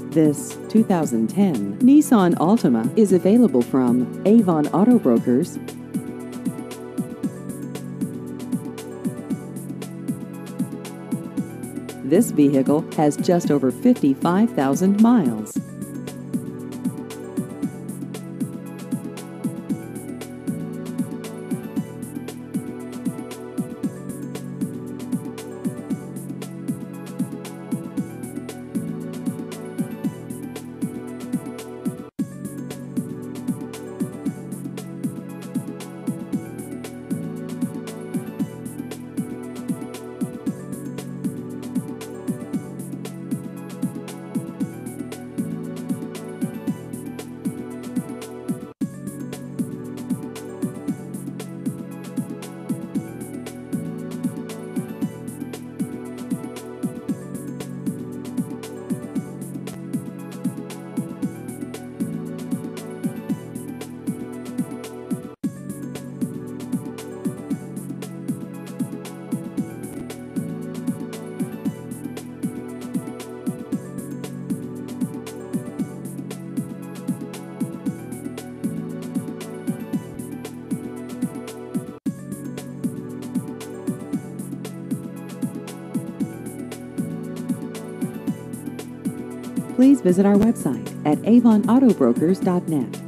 This 2010 Nissan Altima is available from Avon Auto Brokers. This vehicle has just over 55,000 miles. Please visit our website at avonautobrokers.net.